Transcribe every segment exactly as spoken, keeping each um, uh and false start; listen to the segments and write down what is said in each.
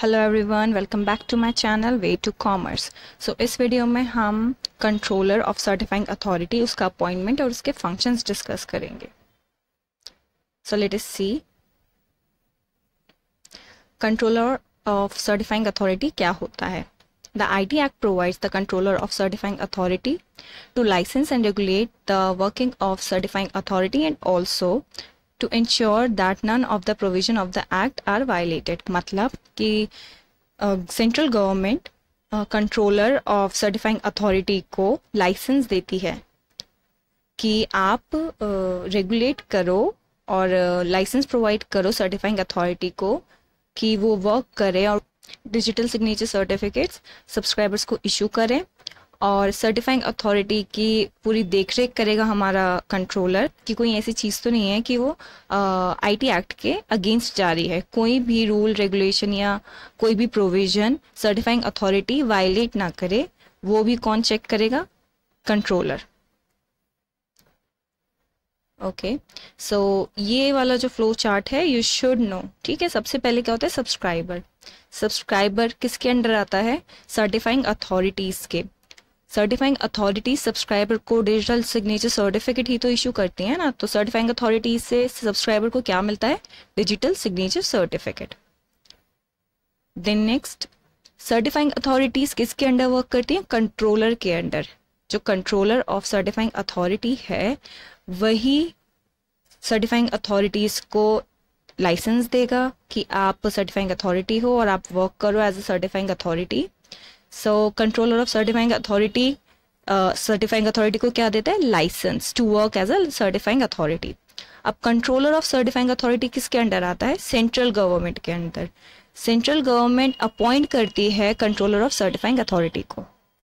Hello everyone, welcome back to my channel way to commerce. So इस video में हम controller of certifying authority, उसका appointment और उसके फंक्शंस डिस्कस करेंगे। So let us see controller of certifying authority क्या होता है। The I T act provides the controller of certifying authority to license and regulate the working of certifying authority and also to ensure that none of the provision of the act are violated। मतलब कि central government controller of certifying authority को licence देती है कि आप regulate uh, करो और licence uh, provide करो सर्टिफाइंग अथॉरिटी को कि वो वर्क करे और डिजिटल सिग्नेचर सर्टिफिकेट्स सब्सक्राइबर्स को इशू करें, और सर्टिफाइंग अथॉरिटी की पूरी देखरेख करेगा हमारा कंट्रोलर कि कोई ऐसी चीज़ तो नहीं है कि वो आईटी एक्ट के अगेंस्ट जा रही है। कोई भी रूल रेगुलेशन या कोई भी प्रोविजन सर्टिफाइंग अथॉरिटी वायलेट ना करे, वो भी कौन चेक करेगा? कंट्रोलर। ओके, सो ये वाला जो फ्लो चार्ट है यू शुड नो, ठीक है। सबसे पहले क्या होता है? सब्सक्राइबर। सब्सक्राइबर किसके अंडर आता है? सर्टिफाइंग अथॉरिटीज़ के। सर्टिफाइंग अथॉरिटी सब्सक्राइबर को डिजिटल सिग्नेचर सर्टिफिकेट ही तो इशू करती है ना, तो सर्टिफाइंग अथॉरिटी से सब्सक्राइबर को क्या मिलता है? Digital signature certificate. Then next, certifying authorities किसके अंडर वर्क करती हैं? कंट्रोलर के अंडर। जो कंट्रोलर ऑफ सर्टिफाइंग अथॉरिटी है वही सर्टिफाइंग अथॉरिटीज को लाइसेंस देगा कि आप सर्टिफाइंग अथॉरिटी हो और आप वर्क करो as a certifying authority. So controller of certifying authority certifying authority को क्या देता है? Licence to work as a certifying authority. अब कंट्रोलर ऑफ सर्टिफाइंग अथॉरिटी किसके अंडर आता है? सेंट्रल गवर्नमेंट के अंदर। सेंट्रल गवर्नमेंट अपॉइंट करती है कंट्रोलर ऑफ सर्टिफाइंग अथॉरिटी को।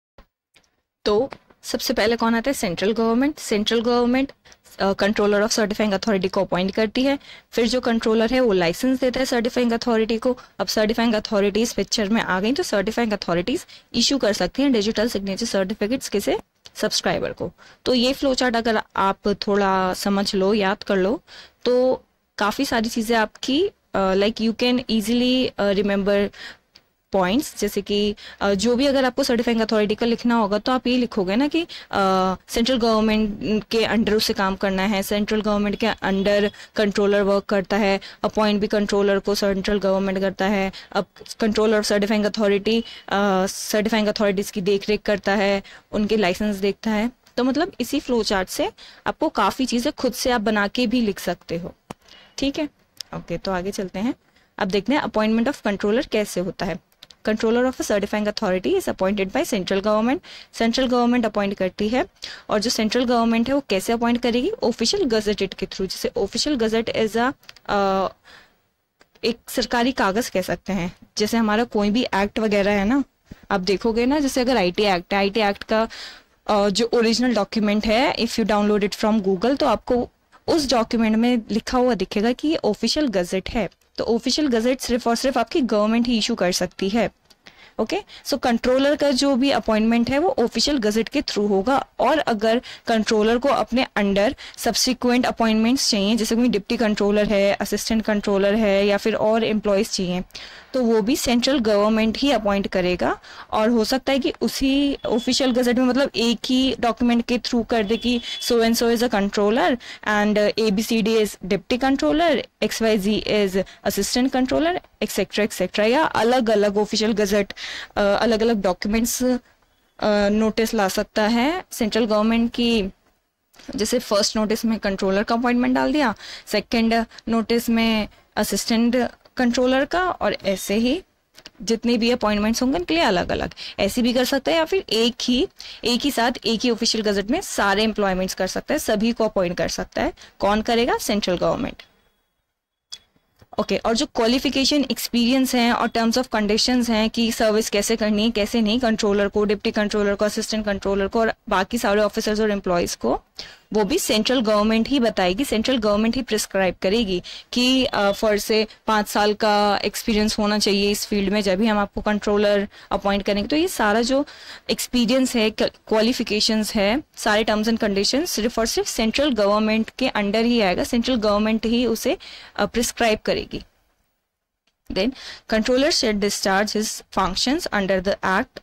तो सबसे पहले कौन आता है? Central government. Central government controller of certifying authority को अपॉइंट करती है, फिर जो कंट्रोलर है वो लाइसेंस देता है सर्टिफाइंग अथॉरिटी को। अब सर्टिफाइंग अथॉरिटीज पिक्चर में आ गई तो सर्टिफाइंग अथॉरिटीज इशू कर सकती हैं डिजिटल सिग्नेचर सर्टिफिकेट्स किसे? सब्सक्राइबर को। तो ये फ्लो चार्ट अगर आप थोड़ा समझ लो, याद कर लो, तो काफ़ी सारी चीज़ें आपकी like you can easily remember points. जैसे कि uh, जो भी अगर आपको सर्टिफाइंग अथॉरिटी का लिखना होगा तो आप ये लिखोगे ना कि सेंट्रल uh, गवर्नमेंट के अंडर उसे काम करना है, सेंट्रल गवर्नमेंट के अंडर कंट्रोलर वर्क करता है, अपॉइंट भी कंट्रोलर को सेंट्रल गवर्नमेंट करता है। अब controller of certifying authority certifying authorities की देख रेख करता है, उनके लाइसेंस देखता है। तो मतलब इसी फ्लो चार्ट से आपको काफ़ी चीज़ें खुद से आप बना के भी लिख सकते हो, ठीक है। ओके, तो आगे चलते हैं। अब देखते हैं अपॉइंटमेंट ऑफ कंट्रोलर कैसे होता है। Controller of a certifying authority is appointed by central government. Central government appoint करती है, और जो सेंट्रल गवर्नमेंट है वो कैसे अपॉइंट करेगी? ऑफिशियल गजेटेड के थ्रू। जैसे ऑफिशियल गजेट एज अ एक सरकारी कागज कह सकते हैं। जैसे हमारा कोई भी एक्ट वगैरह है ना, आप देखोगे ना, जैसे अगर आई टी एक्ट है, आई टी एक्ट का uh, जो ओरिजिनल डॉक्यूमेंट है, if you download it from Google, तो आपको उस डॉक्यूमेंट में लिखा हुआ दिखेगा कि ये ऑफिशियल गजेट है। तो ऑफिशियल गजेट सिर्फ और सिर्फ आपकी गवर्नमेंट ही इशू कर सकती है। ओके, सो कंट्रोलर का जो भी अपॉइंटमेंट है वो ऑफिशियल गजेट के थ्रू होगा। और अगर कंट्रोलर को अपने अंडर सब्सिक्वेंट अपॉइंटमेंट्स चाहिए, जैसे कोई डिप्टी कंट्रोलर है, असिस्टेंट कंट्रोलर है, या फिर और एम्प्लॉयज़ चाहिए, तो वो भी सेंट्रल गवर्नमेंट ही अपॉइंट करेगा। और हो सकता है कि उसी ऑफिशियल गजेट में मतलब एक ही डॉक्यूमेंट के थ्रू कर दे कि so and so is a controller and A B C D is deputy controller, X Y Z is assistant controller, etcetera etcetera, या अलग अलग ऑफिशियल गजेट अलग अलग डॉक्यूमेंट्स नोटिस ला सकता है सेंट्रल गवर्नमेंट की। जैसे फर्स्ट नोटिस में कंट्रोलर का अपॉइंटमेंट डाल दिया, सेकंड नोटिस में असिस्टेंट कंट्रोलर का, और ऐसे ही जितने भी अपॉइंटमेंट्स होंगे उनके लिए अलग अलग ऐसे भी कर सकता है, या फिर एक ही एक ही साथ एक ही ऑफिशियल गजेट में सारे एम्प्लॉयमेंट्स कर सकता है, सभी को अपॉइंट कर सकता है। कौन करेगा? Central government. ओके okay, और जो क्वालिफिकेशन, एक्सपीरियंस हैं और टर्म्स ऑफ कंडीशंस हैं कि सर्विस कैसे करनी है कैसे नहीं, कंट्रोलर को, डिप्टी कंट्रोलर को, असिस्टेंट कंट्रोलर को और बाकी सारे ऑफिसर्स और एम्प्लॉयज़ को, वो भी सेंट्रल गवर्नमेंट ही बताएगी, सेंट्रल गवर्नमेंट ही प्रिस्क्राइब करेगी कि फॉर से पाँच साल का एक्सपीरियंस होना चाहिए इस फील्ड में, जब भी हम आपको कंट्रोलर अपॉइंट करेंगे। तो ये सारा जो एक्सपीरियंस है, क्वालिफिकेशंस है, सारे टर्म्स एंड कंडीशंस सिर्फ और सिर्फ सेंट्रल गवर्नमेंट के अंडर ही आएगा, सेंट्रल गवर्नमेंट ही उसे प्रिस्क्राइब करेगी। Then controller shall discharge his functions under the act.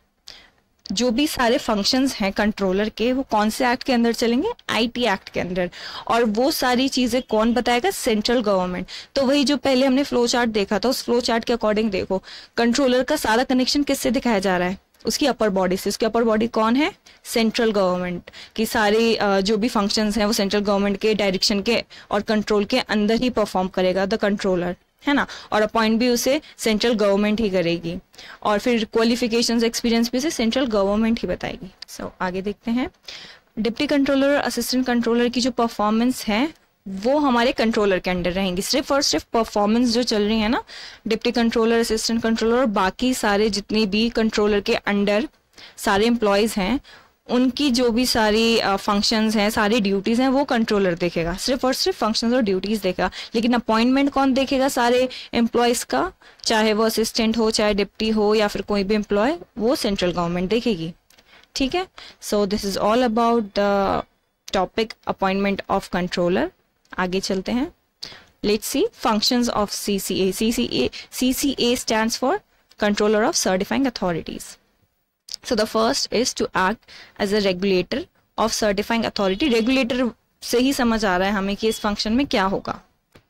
जो भी सारे फंक्शंस हैं कंट्रोलर के वो कौन से एक्ट के अंदर चलेंगे, आईटी एक्ट के अंदर। और वो सारी चीजें कौन बताएगा, सेंट्रल गवर्नमेंट। तो वही जो पहले हमने फ्लो चार्ट देखा था, उस फ्लो चार्ट के अकॉर्डिंग देखो कंट्रोलर का सारा कनेक्शन किससे दिखाया जा रहा है, उसकी अपर बॉडी से। उसकी अपर बॉडी कौन है, सेंट्रल गवर्नमेंट की। सारे जो भी फंक्शंस हैं वो सेंट्रल गवर्नमेंट के डायरेक्शन के और कंट्रोल के अंदर ही परफॉर्म करेगा द कंट्रोलर, है ना। और अपॉइंट भी उसे सेंट्रल गवर्नमेंट ही करेगी, और फिर क्वालिफिकेशंस एक्सपीरियंस भी उसे सेंट्रल गवर्नमेंट ही बताएगी। सो so, आगे देखते हैं। डिप्टी कंट्रोलर और असिस्टेंट कंट्रोलर की जो परफॉर्मेंस है वो हमारे कंट्रोलर के अंडर रहेंगी। सिर्फ और सिर्फ परफॉर्मेंस जो चल रही है ना, डिप्टी कंट्रोलर, असिस्टेंट कंट्रोलर और बाकी सारे जितने भी कंट्रोलर के अंडर सारे एम्प्लॉयज हैं, उनकी जो भी सारी फंक्शंस हैं, सारी ड्यूटीज हैं, वो कंट्रोलर देखेगा। सिर्फ और सिर्फ फंक्शंस और ड्यूटीज देखेगा। लेकिन अपॉइंटमेंट कौन देखेगा सारे एम्प्लॉयज का, चाहे वो असिस्टेंट हो, चाहे डिप्टी हो, या फिर कोई भी एम्प्लॉय, वो सेंट्रल गवर्नमेंट देखेगी। ठीक है। So this is all about the topic appointment of controller. आगे चलते हैं। Let's see functions of CCA. CCA CCA stands for controller of certifying authorities. So the first is to act as a regulator of certifying authority. Regulator से ही समझ आ रहा है हमें कि इस फंक्शन में क्या होगा।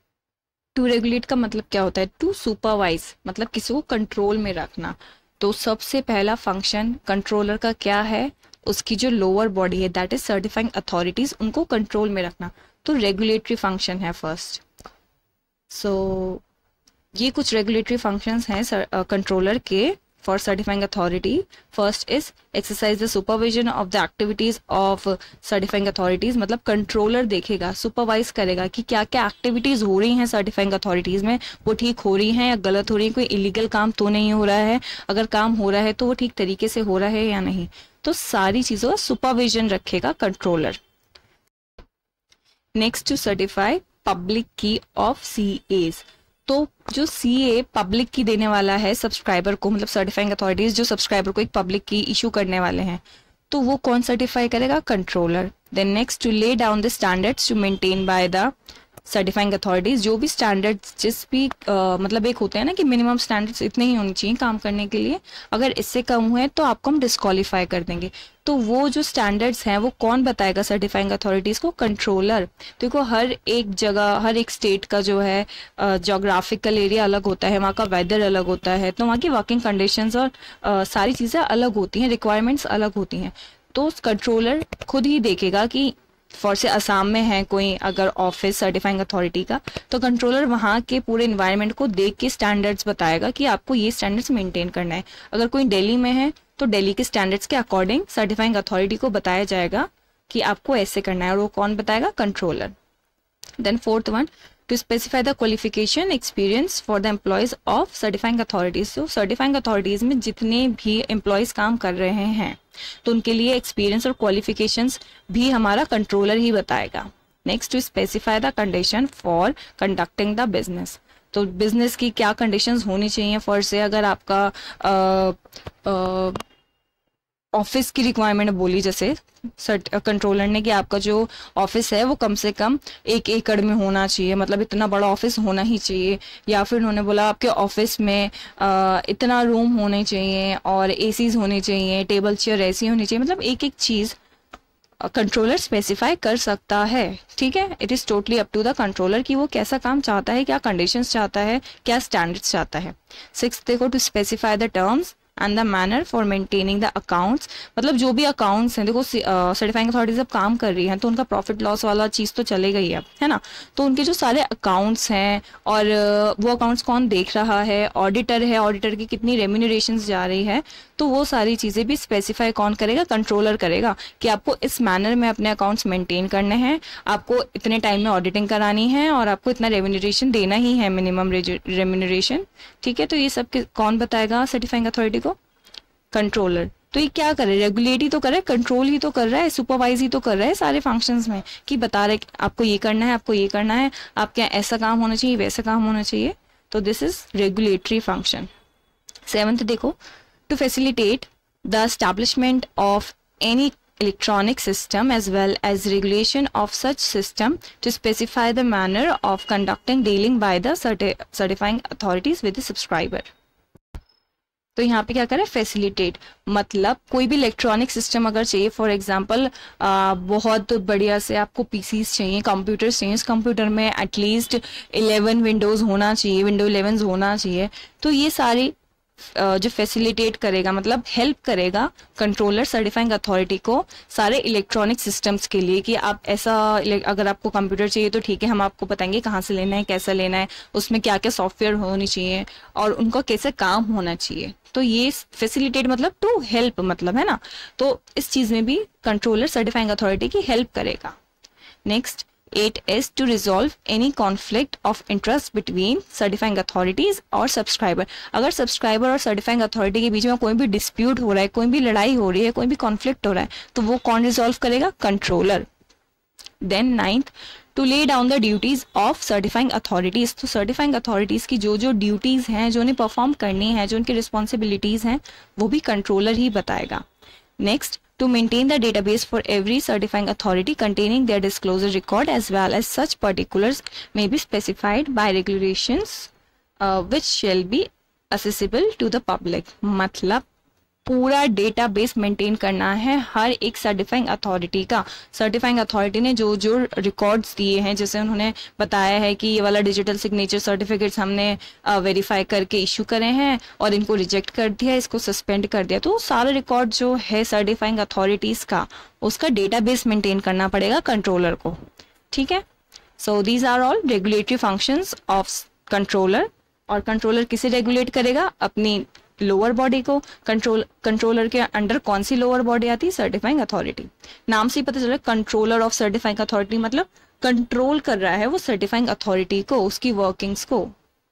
To regulate का मतलब क्या होता है, to supervise मतलब किसी को कंट्रोल में रखना। तो सबसे पहला फंक्शन कंट्रोलर का क्या है, उसकी जो लोअर बॉडी है दैट इज सर्टिफाइंग अथॉरिटीज, उनको कंट्रोल में रखना। तो रेगुलेटरी फंक्शन है फर्स्ट। सो so, ये कुछ रेगुलेटरी फंक्शंस हैं कंट्रोलर uh, के for certifying authority. First is exercise the supervision of the activities of certifying authorities. मतलब कंट्रोलर देखेगा, सुपरवाइज करेगा कि क्या क्या एक्टिविटीज हो रही हैं सर्टिफाइंग अथॉरिटीज में, वो ठीक हो रही हैं या गलत हो रही है, कोई इलीगल काम तो नहीं हो रहा है, अगर काम हो रहा है तो वो ठीक तरीके से हो रहा है या नहीं। तो सारी चीजों का सुपरविजन रखेगा controller. Next to certify public key of CAs. तो जो सीए पब्लिक की देने वाला है सब्सक्राइबर को, मतलब सर्टिफाइंग अथॉरिटीज जो सब्सक्राइबर को एक पब्लिक की इशू करने वाले हैं, तो वो कौन सर्टिफाई करेगा, controller. Then next to lay down the standards to maintain by the certifying authorities. जो भी स्टैंडर्ड्स जिस भी आ, मतलब एक होते हैं ना कि मिनिमम स्टैंडर्ड्स इतने ही होने चाहिए काम करने के लिए, अगर इससे कम हुए तो आपको हम डिस्क्वालीफाई कर देंगे। तो वो जो स्टैंडर्ड्स हैं वो कौन बताएगा सर्टिफाइंग अथॉरिटीज को, कंट्रोलर। देखो हर एक जगह, हर एक स्टेट का जो है जोग्राफिकल एरिया अलग होता है, वहाँ का वेदर अलग होता है, तो वहाँ की वर्किंग कंडीशंस और आ, सारी चीज़ें अलग होती हैं, रिक्वायरमेंट्स अलग होती हैं। तो कंट्रोलर खुद ही देखेगा कि फॉर से असम में है कोई अगर ऑफिस सर्टिफाइंग अथॉरिटी का, तो कंट्रोलर वहाँ के पूरे इन्वायरमेंट को देख के स्टैंडर्ड्स बताएगा कि आपको ये स्टैंडर्ड्स मेंटेन करना है। अगर कोई दिल्ली में है तो दिल्ली के स्टैंडर्ड्स के अकॉर्डिंग सर्टिफाइंग अथॉरिटी को बताया जाएगा कि आपको ऐसे करना है, और वो कौन बताएगा, controller. Then fourth one, to specify the qualification experience for the employees of certifying authorities. तो सर्टिफाइंग अथॉरिटीज में जितने भी एम्प्लॉयज काम कर रहे हैं तो उनके लिए एक्सपीरियंस और क्वालिफिकेशंस भी हमारा कंट्रोलर ही बताएगा। Next to specify the condition for conducting the business. तो बिजनेस की क्या कंडीशंस होनी चाहिए, फॉर से अगर आपका आ, आ, ऑफिस की रिक्वायरमेंट बोली जैसे कंट्रोलर ने कि आपका जो ऑफिस है वो कम से कम एक एकड़ में होना चाहिए, मतलब इतना बड़ा ऑफिस होना ही चाहिए। या फिर उन्होंने बोला आपके ऑफिस में आ, इतना रूम होने चाहिए और एसीज होने चाहिए, टेबल चेयर ऐसी होनी चाहिए, मतलब एक एक चीज कंट्रोलर स्पेसिफाई कर सकता है। ठीक है, it is totally up to the controller कि वो कैसा काम चाहता है, क्या कंडीशंस चाहता है, क्या स्टैंडर्ड्स चाहता है। सिक्स देखो, to specify the terms and the manner for maintaining the accounts. मतलब जो भी अकाउंट्स हैं, देखो सर्टिफाइंग अथॉरिटी जब काम कर रही हैं तो उनका प्रॉफिट लॉस वाला चीज़ तो चलेगा ही अब, है ना। तो उनके जो सारे अकाउंट्स हैं और uh, वो अकाउंट्स कौन देख रहा है, ऑडिटर है, ऑडिटर की कितनी रेम्यूनरेशंस जा रही है, तो वो सारी चीज़ें भी स्पेसिफाई कौन करेगा, कंट्रोलर करेगा कि आपको इस मैनर में अपने अकाउंट्स मेंटेन करने हैं, आपको इतने टाइम में ऑडिटिंग करानी है और आपको इतना रेम्यूनरेशन देना ही है, मिनिमम रेम्यूनरेशन। ठीक है, तो ये सब कौन बताएगा सर्टिफाइंग अथॉरिटी को, कंट्रोलर। तो ये क्या कर रहा है, रेगुलेट ही तो कर रहा है, कंट्रोल ही तो कर रहा है, सुपरवाइज ही तो कर रहा है सारे फंक्शंस में, कि बता रहे आपको ये करना है, आपको ये करना है, आपके यहाँ ऐसा काम होना चाहिए, वैसा काम होना चाहिए। तो this is regulatory function. Seventh देखो, to facilitate the establishment of any electronic system as well as regulation of such system to specify the manner of conducting dealing by the certi certifying authorities with the subscriber. तो यहाँ पे क्या करें, facilitate, मतलब कोई भी electronic system अगर चाहिए, फॉर एग्जांपल बहुत बढ़िया से आपको पीसीस चाहिए, कंप्यूटर्स चाहिए, इस कंप्यूटर में एटलीस्ट इलेवन विंडोज होना चाहिए, विंडो इलेवन होना चाहिए, तो ये सारी जो फैसिलिटेट करेगा मतलब हेल्प करेगा कंट्रोलर सर्टिफाइंग अथॉरिटी को सारे इलेक्ट्रॉनिक सिस्टम्स के लिए कि आप ऐसा, अगर आपको कंप्यूटर चाहिए तो ठीक है, हम आपको बताएंगे कहाँ से लेना है, कैसा लेना है, उसमें क्या क्या सॉफ्टवेयर होनी चाहिए और उनका कैसे काम होना चाहिए। तो ये फैसिलिटेट मतलब टू हेल्प मतलब है ना, तो इस चीज में भी कंट्रोलर सर्टिफाइंग अथॉरिटी की हेल्प करेगा। Next eight is to resolve any conflict of interest between certifying authorities और सब्सक्राइबर। अगर सब्सक्राइबर और सर्टिफाइंग अथॉरिटी के बीच में कोई भी डिस्प्यूट हो रहा है, कोई भी लड़ाई हो रही है, कोई भी कॉन्फ्लिक्ट हो रहा है, तो वो कौन रिजॉल्व करेगा, controller. Then ninth to lay down the duties of certifying authorities. तो सर्टिफाइंग अथॉरिटीज की जो जो ड्यूटीज हैं, जो उन्हें परफॉर्म करनी है, जो उनकी रिस्पॉन्सिबिलिटीज हैं, वो भी कंट्रोलर ही बताएगा। Next to maintain the database for every certifying authority containing their disclosure record as well as such particulars may be specified by regulations uh, which shall be accessible to the public। मतलब पूरा database maintain करना है हर एक certifying authority का। Certifying authority ने जो जो रिकॉर्ड्स दिए हैं, जैसे उन्होंने बताया है कि ये वाला डिजिटल सिग्नेचर सर्टिफिकेट्स हमने वेरीफाई uh, करके इशू करे हैं और इनको रिजेक्ट कर दिया, इसको सस्पेंड कर दिया, तो सारा रिकॉर्ड जो है सर्टिफाइंग अथॉरिटीज का, उसका डेटाबेस मेंटेन करना पड़ेगा कंट्रोलर को। ठीक है, so these are all regulatory functions of controller. और कंट्रोलर किसे रेगुलेट करेगा, अपनी लोअर बॉडी को। कंट्रोल कंट्रोलर के अंडर कौन सी लोअर बॉडी आती है, सर्टिफाइंग अथॉरिटी। नाम से ही पता चल रहा है कंट्रोलर ऑफ सर्टिफाइंग अथॉरिटी, मतलब कंट्रोल कर रहा है वो सर्टिफाइंग अथॉरिटी को, उसकी वर्किंग्स को।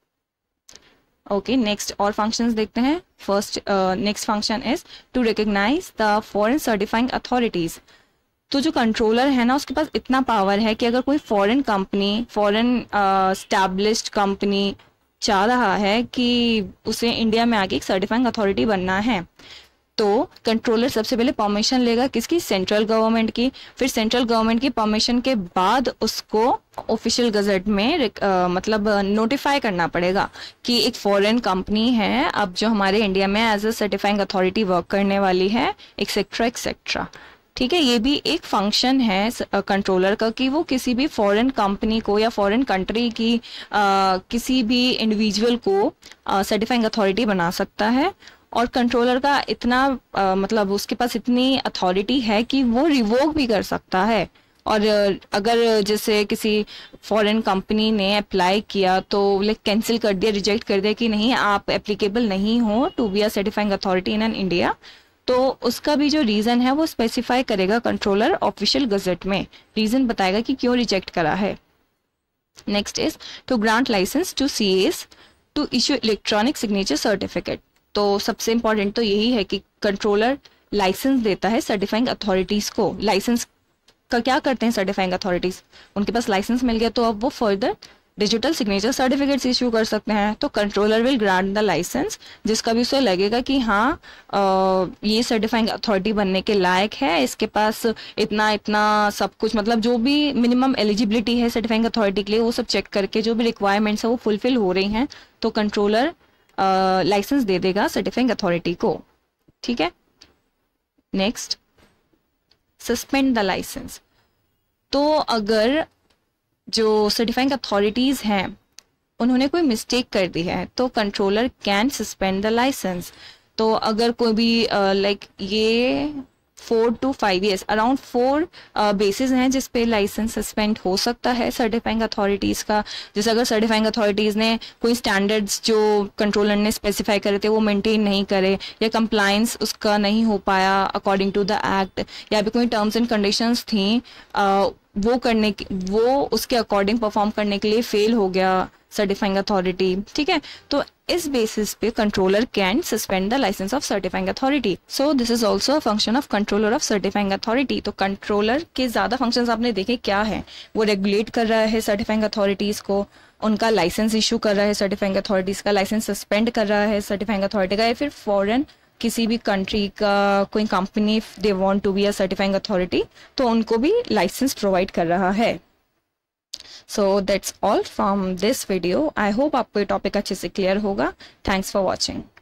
ओके, नेक्स्ट और फंक्शंस देखते हैं। First next function is to recognize the foreign certifying authorities. तो जो कंट्रोलर है ना, उसके पास इतना पावर है कि अगर कोई foreign company, foreign established company चाह रहा है कि उसे इंडिया में आके एक सर्टिफाइंग अथॉरिटी बनना है, तो कंट्रोलर सबसे पहले परमिशन लेगा किसकी, सेंट्रल गवर्नमेंट की। फिर सेंट्रल गवर्नमेंट की परमिशन के बाद उसको ऑफिशियल गजट में आ, मतलब नोटिफाई करना पड़ेगा कि एक फॉरेन कंपनी है अब जो हमारे इंडिया में as a certifying authority work करने वाली है, एक्सेट्रा एक्सेट्रा। ठीक है, ये भी एक फंक्शन है कंट्रोलर का कि वो किसी भी फॉरेन कंपनी को या फॉरेन कंट्री की आ, किसी भी इंडिविजुअल को सर्टिफाइंग अथॉरिटी बना सकता है। और कंट्रोलर का इतना आ, मतलब उसके पास इतनी अथॉरिटी है कि वो रिवोक भी कर सकता है। और अगर जैसे किसी फॉरेन कंपनी ने अप्लाई किया तो लाइक कैंसिल कर दिया, रिजेक्ट कर दिया कि नहीं आप एप्लीकेबल नहीं हो to be a certifying authority in India, तो उसका भी जो रीजन है वो स्पेसिफाई करेगा कंट्रोलर ऑफिशियल गजट में, रीजन बताएगा कि क्यों रिजेक्ट करा है। Next is to grant licence to CAs to issue electronic signature certificate. तो सबसे इंपॉर्टेंट तो यही है कि कंट्रोलर लाइसेंस देता है सर्टिफाइंग अथॉरिटीज को। लाइसेंस का क्या करते हैं सर्टिफाइंग अथॉरिटीज, उनके पास लाइसेंस मिल गया तो अब वो further digital signature certificates issue कर सकते हैं। तो controller will grant the licence, जिसका भी उसे लगेगा कि हाँ आ, ये सर्टिफाइंग अथॉरिटी बनने के लायक है, इसके पास इतना इतना सब कुछ, मतलब जो भी मिनिमम एलिजिबिलिटी है सर्टिफाइंग अथॉरिटी के लिए वो सब चेक करके जो भी रिक्वायरमेंट्स है वो फुलफिल हो रही हैं, तो कंट्रोलर लाइसेंस दे देगा सर्टिफाइंग अथॉरिटी को। ठीक है, नेक्स्ट सस्पेंड द लाइसेंस। तो अगर जो सर्टिफाइंग अथॉरिटीज हैं उन्होंने कोई मिस्टेक कर दी है तो controller can suspend the licence. तो अगर कोई भी लाइक uh, like ये four to five years around four basis हैं जिस पे लाइसेंस सस्पेंड हो सकता है सर्टिफाइंग अथॉरिटीज का। जैसे अगर सर्टिफाइंग अथॉरिटीज ने कोई स्टैंडर्ड्स जो कंट्रोलर ने स्पेसिफाई करे थे वो मेंटेन नहीं करे, या कंप्लायंस उसका नहीं हो पाया अकॉर्डिंग टू द एक्ट, या भी कोई टर्म्स एंड कंडीशंस थी uh, वो करने की वो उसके अकॉर्डिंग परफॉर्म करने के लिए फेल हो गया सर्टिफाइंग अथॉरिटी। ठीक है, तो इस बेसिस पे controller can suspend the licence of certifying authority. So this is also a function of controller of certifying authority. तो कंट्रोलर के ज्यादा फंक्शंस आपने देखे क्या है, वो रेगुलेट कर रहा है सर्टिफाइंग अथॉरिटीज को, उनका लाइसेंस इशू कर रहा है सर्टिफाइंग अथॉरिटीज का, लाइसेंस सस्पेंड कर रहा है सर्टिफाइंग अथॉरिटी का, या फिर फॉरेन किसी भी कंट्री का कोई company they want to be a certifying authority तो उनको भी लाइसेंस प्रोवाइड कर रहा है। So that's all from this video. I hope आपको ये टॉपिक अच्छे से क्लियर होगा। Thanks for watching.